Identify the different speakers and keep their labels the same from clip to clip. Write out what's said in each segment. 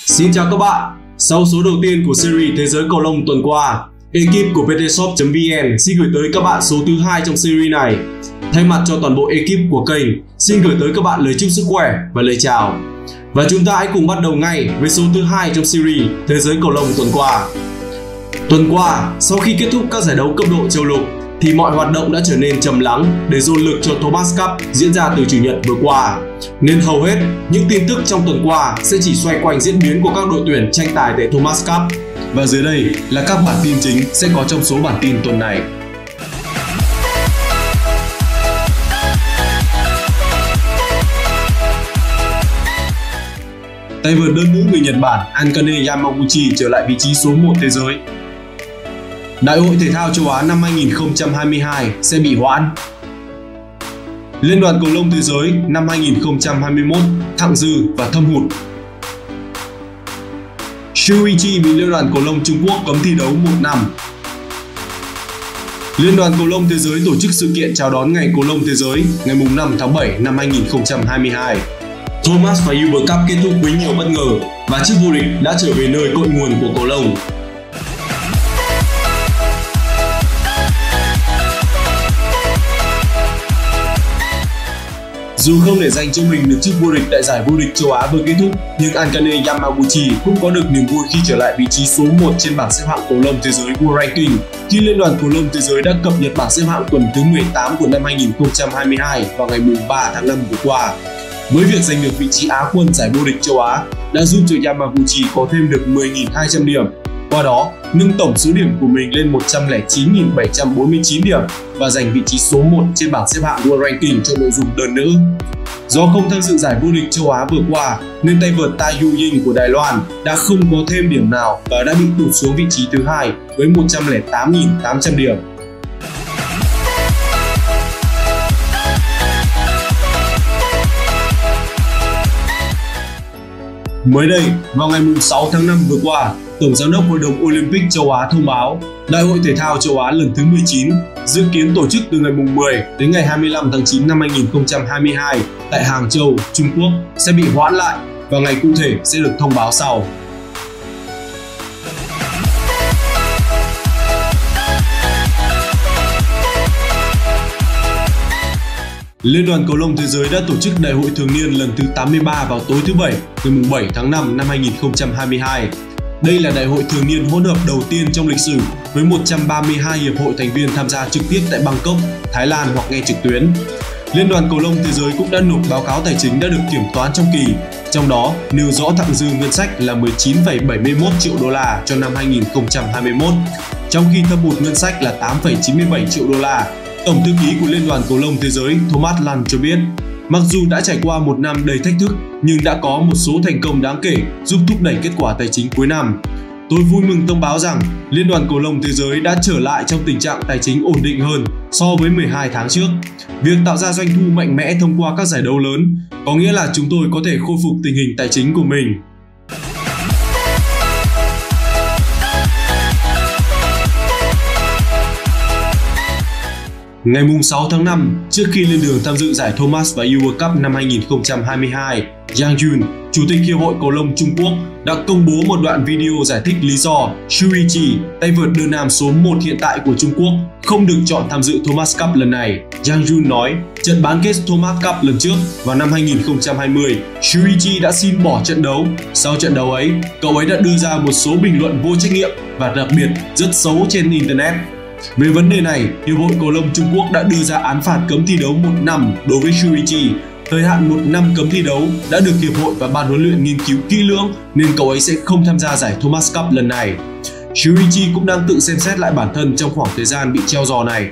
Speaker 1: Xin chào các bạn. Sau số đầu tiên của series Thế giới cầu lông tuần qua, ekip của ptshop.vn xin gửi tới các bạn số thứ 2 trong series này. Thay mặt cho toàn bộ ekip của kênh, xin gửi tới các bạn lời chúc sức khỏe và lời chào. Và chúng ta hãy cùng bắt đầu ngay với số thứ 2 trong series Thế giới cầu lông tuần qua. Tuần qua, sau khi kết thúc các giải đấu cấp độ châu lục, thì mọi hoạt động đã trở nên trầm lắng để dồn lực cho Thomas Cup diễn ra từ Chủ nhật vừa qua. Nên hầu hết những tin tức trong tuần qua sẽ chỉ xoay quanh diễn biến của các đội tuyển tranh tài tại Thomas Cup. Và dưới đây là các bản tin chính sẽ có trong số bản tin tuần này. Tay vợt đơn nữ người Nhật Bản Akane Yamaguchi trở lại vị trí số 1 thế giới. Đại hội thể thao châu Á năm 2022 sẽ bị hoãn. Liên đoàn cầu lông thế giới năm 2021 thặng dư và thâm hụt. Shuichi bị Liên đoàn cầu lông Trung Quốc cấm thi đấu 1 năm. Liên đoàn cầu lông thế giới tổ chức sự kiện chào đón ngày cầu lông thế giới ngày 5 tháng 7 năm 2022. Thomas và Uber Cup kết thúc với nhiều bất ngờ và chức vô địch đã trở về nơi cội nguồn của cầu lông. Dù không để dành cho mình được chức vô địch tại giải vô địch châu Á vừa kết thúc, nhưng Akane Yamaguchi cũng có được niềm vui khi trở lại vị trí số 1 trên bảng xếp hạng cầu lông thế giới World Ranking khi Liên đoàn cầu lông thế giới đã cập nhật bảng xếp hạng tuần thứ 18 của năm 2022 vào ngày 3 tháng 5 vừa qua. Với việc giành được vị trí Á quân giải vô địch châu Á đã giúp cho Yamaguchi có thêm được 10.200 điểm, qua đó nâng tổng số điểm của mình lên 109.749 điểm và giành vị trí số 1 trên bảng xếp hạng World Ranking cho nội dung đơn nữ. Do không tham dự giải vô địch châu Á vừa qua nên tay vợt Tai Yu Ying của Đài Loan đã không có thêm điểm nào và đã bị tụt xuống vị trí thứ 2 với 108.800 điểm. Mới đây, vào ngày 6 tháng 5 vừa qua, Tổng giám đốc Hội đồng Olympic châu Á thông báo Đại hội thể thao châu Á lần thứ 19 dự kiến tổ chức từ ngày 10 đến ngày 25 tháng 9 năm 2022 tại Hàng Châu, Trung Quốc sẽ bị hoãn lại và ngày cụ thể sẽ được thông báo sau. Liên đoàn cầu lông thế giới đã tổ chức Đại hội thường niên lần thứ 83 vào tối thứ Bảy, ngày 7 tháng 5 năm 2022. Đây là đại hội thường niên hỗn hợp đầu tiên trong lịch sử với 132 hiệp hội thành viên tham gia trực tiếp tại Bangkok, Thái Lan hoặc nghe trực tuyến. Liên đoàn cầu lông thế giới cũng đã nộp báo cáo tài chính đã được kiểm toán trong kỳ, trong đó nêu rõ thặng dư ngân sách là 19,71 triệu đô la cho năm 2021, trong khi thâm hụt ngân sách là 8,97 triệu đô la. Tổng thư ký của Liên đoàn cầu lông thế giới Thomas Land cho biết, mặc dù đã trải qua một năm đầy thách thức nhưng đã có một số thành công đáng kể giúp thúc đẩy kết quả tài chính cuối năm. Tôi vui mừng thông báo rằng Liên đoàn cầu lông thế giới đã trở lại trong tình trạng tài chính ổn định hơn so với 12 tháng trước. Việc tạo ra doanh thu mạnh mẽ thông qua các giải đấu lớn có nghĩa là chúng tôi có thể khôi phục tình hình tài chính của mình. Ngày 6 tháng 5, trước khi lên đường tham dự giải Thomas và Uber Cup năm 2022, Yang Jun, Chủ tịch Hiệp hội Cầu lông Trung Quốc, đã công bố một đoạn video giải thích lý do Shuichi, tay vợt đơn nam số 1 hiện tại của Trung Quốc, không được chọn tham dự Thomas Cup lần này. Yang Jun nói, trận bán kết Thomas Cup lần trước vào năm 2020, Shuichi đã xin bỏ trận đấu. Sau trận đấu ấy, cậu ấy đã đưa ra một số bình luận vô trách nhiệm và đặc biệt rất xấu trên Internet. Về vấn đề này, Hiệp hội Cầu lông Trung Quốc đã đưa ra án phạt cấm thi đấu 1 năm đối với Shuichi. Thời hạn 1 năm cấm thi đấu đã được Hiệp hội và ban huấn luyện nghiên cứu kỹ lưỡng nên cậu ấy sẽ không tham gia giải Thomas Cup lần này. Shuichi cũng đang tự xem xét lại bản thân trong khoảng thời gian bị treo giò này.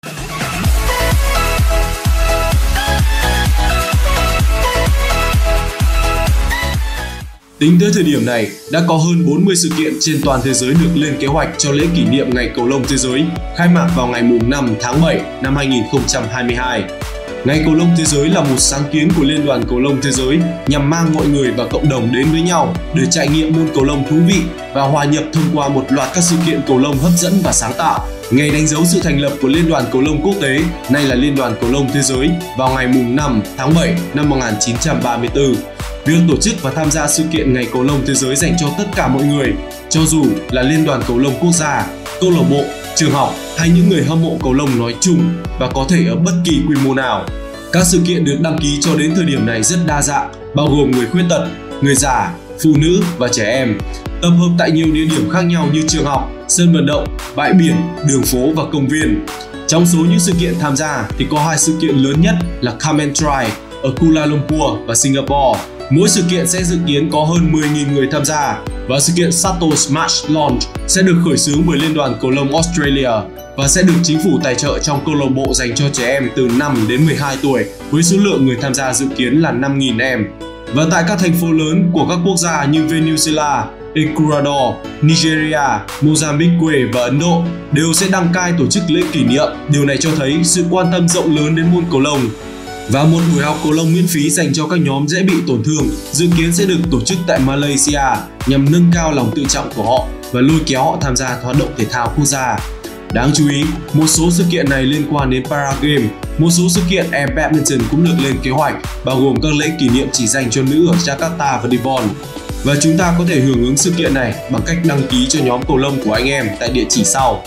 Speaker 1: Tính tới thời điểm này, đã có hơn 40 sự kiện trên toàn thế giới được lên kế hoạch cho lễ kỷ niệm Ngày Cầu lông Thế giới, khai mạc vào ngày 5 tháng 7 năm 2022. Ngày Cầu lông Thế giới là một sáng kiến của Liên đoàn Cầu lông Thế giới nhằm mang mọi người và cộng đồng đến với nhau để trải nghiệm môn cầu lông thú vị và hòa nhập thông qua một loạt các sự kiện cầu lông hấp dẫn và sáng tạo. Ngày đánh dấu sự thành lập của Liên đoàn Cầu lông Quốc tế, nay là Liên đoàn Cầu lông Thế giới, vào ngày 5 tháng 7 năm 1934. Việc tổ chức và tham gia sự kiện Ngày Cầu lông Thế giới dành cho tất cả mọi người, cho dù là Liên đoàn Cầu lông Quốc gia, câu lạc bộ, trường học hay những người hâm mộ cầu lông nói chung, và có thể ở bất kỳ quy mô nào. Các sự kiện được đăng ký cho đến thời điểm này rất đa dạng, bao gồm người khuyết tật, người già, phụ nữ và trẻ em, tập hợp tại nhiều địa điểm khác nhau như trường học, sân vận động, bãi biển, đường phố và công viên. Trong số những sự kiện tham gia thì có 2 sự kiện lớn nhất là Come and Try ở Kuala Lumpur và Singapore. Mỗi sự kiện sẽ dự kiến có hơn 10.000 người tham gia, và sự kiện Shuttle Smash Launch sẽ được khởi xướng bởi Liên đoàn Cầu lông Australia và sẽ được chính phủ tài trợ trong câu lạc bộ dành cho trẻ em từ 5 đến 12 tuổi với số lượng người tham gia dự kiến là 5.000 em. Và tại các thành phố lớn của các quốc gia như Venezuela, Ecuador, Nigeria, Mozambique và Ấn Độ đều sẽ đăng cai tổ chức lễ kỷ niệm. Điều này cho thấy sự quan tâm rộng lớn đến môn cầu lông. Và một buổi học cầu lông miễn phí dành cho các nhóm dễ bị tổn thương dự kiến sẽ được tổ chức tại Malaysia nhằm nâng cao lòng tự trọng của họ và lôi kéo họ tham gia hoạt động thể thao quốc gia. Đáng chú ý, một số sự kiện này liên quan đến Paragame, một số sự kiện Air Badminton cũng được lên kế hoạch, bao gồm các lễ kỷ niệm chỉ dành cho nữ ở Jakarta và Devon. Và chúng ta có thể hưởng ứng sự kiện này bằng cách đăng ký cho nhóm cầu lông của anh em tại địa chỉ sau.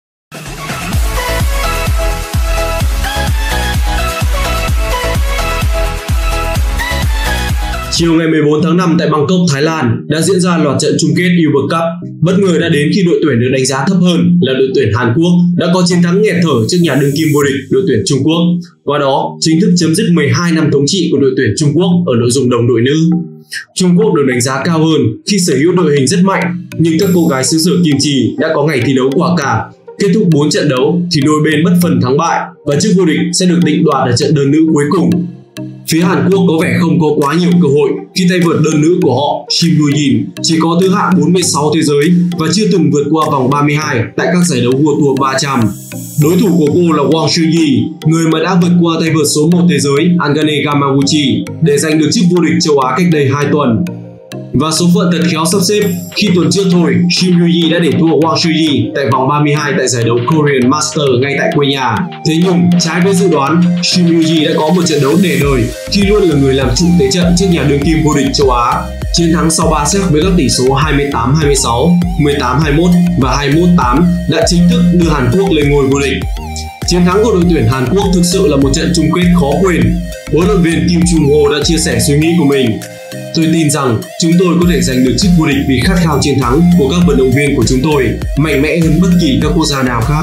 Speaker 1: Chiều ngày 14 tháng 5 tại Bangkok, Thái Lan đã diễn ra loạt trận chung kết Uber Cup. Bất ngờ đã đến khi đội tuyển được đánh giá thấp hơn là đội tuyển Hàn Quốc đã có chiến thắng nghẹt thở trước nhà đương kim vô địch đội tuyển Trung Quốc. Qua đó, chính thức chấm dứt 12 năm thống trị của đội tuyển Trung Quốc ở nội dung đồng đội nữ. Trung Quốc được đánh giá cao hơn khi sở hữu đội hình rất mạnh, nhưng các cô gái xứ sở Kim Chi đã có ngày thi đấu quả cảm. Kết thúc 4 trận đấu thì đôi bên bất phân thắng bại và chức vô địch sẽ được định đoạt ở trận đơn nữ cuối cùng. Phía Hàn Quốc có vẻ không có quá nhiều cơ hội khi tay vợt đơn nữ của họ Shim Yoo-jin chỉ có thứ hạng 46 thế giới và chưa từng vượt qua vòng 32 tại các giải đấu World Tour 300. Đối thủ của cô là Wang Shouyi, người mà đã vượt qua tay vợt số 1 thế giới Agane Yamaguchi để giành được chức vô địch châu Á cách đây 2 tuần. Và số phận thật khéo sắp xếp khi tuần trước thôi, Shim Yoo-jin đã để thua Wang Shouyi tại vòng 32 tại giải đấu Korean Master ngay tại quê nhà. Thế nhưng, trái với dự đoán, Shim Yoo-jin đã có một trận đấu để đời khi luôn là người làm chủ thế trận trước nhà đương kim vô địch châu Á. Chiến thắng sau 3 set với các tỷ số 28-26, 18-21 và 21-8 đã chính thức đưa Hàn Quốc lên ngôi vô địch. Chiến thắng của đội tuyển Hàn Quốc thực sự là một trận chung kết khó quên. Huấn luyện viên Kim Chung Ho đã chia sẻ suy nghĩ của mình. Tôi tin rằng chúng tôi có thể giành được chức vô địch vì khát khao chiến thắng của các vận động viên của chúng tôi mạnh mẽ hơn bất kỳ các quốc gia nào khác.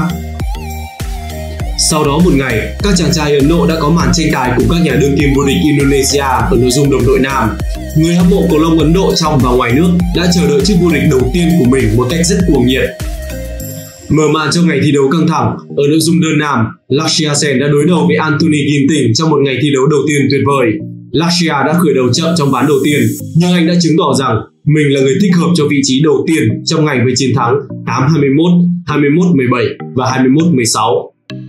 Speaker 1: Sau đó một ngày, các chàng trai Ấn Độ đã có màn tranh tài cùng các nhà đương kim vô địch Indonesia ở nội dung đồng đội nam. Người hâm mộ cầu lông Ấn Độ trong và ngoài nước đã chờ đợi chức vô địch đầu tiên của mình một cách rất cuồng nhiệt. Mở màn cho ngày thi đấu căng thẳng, ở nội dung đơn nam, Lakshya Sen đã đối đầu với Anthony Ginting trong một ngày thi đấu đầu tiên tuyệt vời. Lakshya đã khởi đầu chậm trong ván đầu tiên, nhưng anh đã chứng tỏ rằng mình là người thích hợp cho vị trí đầu tiên trong ngày với chiến thắng 8-21, 21-17 và 21-16.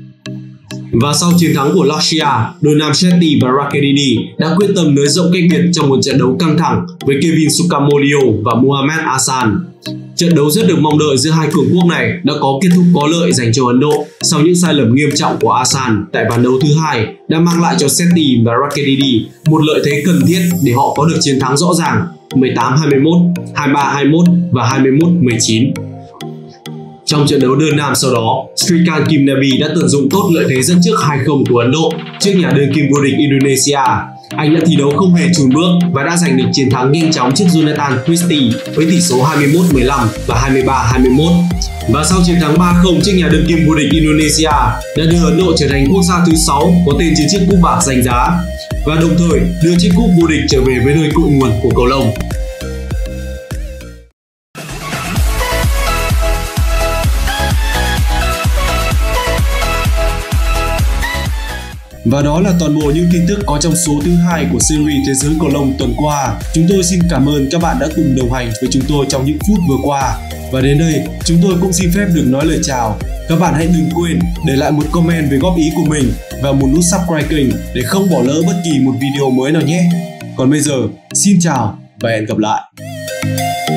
Speaker 1: Và sau chiến thắng của Lakshya, đôi nam Shetty và Rakkedidi đã quyết tâm nới rộng cách biệt trong một trận đấu căng thẳng với Kevin Sukamuljo và Mohammad Ahsan. Trận đấu rất được mong đợi giữa hai cường quốc này đã có kết thúc có lợi dành cho Ấn Độ sau những sai lầm nghiêm trọng của Ahsan tại ván đấu thứ hai đã mang lại cho Shetty và Rakkedidi một lợi thế cần thiết để họ có được chiến thắng rõ ràng 18-21, 23-21 và 21-19. Trong trận đấu đơn nam sau đó, Srikant Kimnabi đã tận dụng tốt lợi thế dẫn trước 2-0 của Ấn Độ trước nhà đương kim vô địch Indonesia. Anh đã thi đấu không hề chùn bước và đã giành được chiến thắng nhanh chóng trước Jonathan Christie với tỷ số 21-15 và 23-21. Và sau chiến thắng 3-0 trước nhà đương kim vô địch Indonesia đã đưa Ấn Độ trở thành quốc gia thứ 6 có tên trên chiếc cúp bạc danh giá và đồng thời đưa chiếc cúp vô địch trở về với nơi cội nguồn của cầu lông. Và đó là toàn bộ những tin tức có trong số thứ 2 của series Thế giới cầu lông tuần qua. Chúng tôi xin cảm ơn các bạn đã cùng đồng hành với chúng tôi trong những phút vừa qua. Và đến đây, chúng tôi cũng xin phép được nói lời chào. Các bạn hãy đừng quên để lại một comment về góp ý của mình và một nút subscribe kênh để không bỏ lỡ bất kỳ một video mới nào nhé. Còn bây giờ, xin chào và hẹn gặp lại.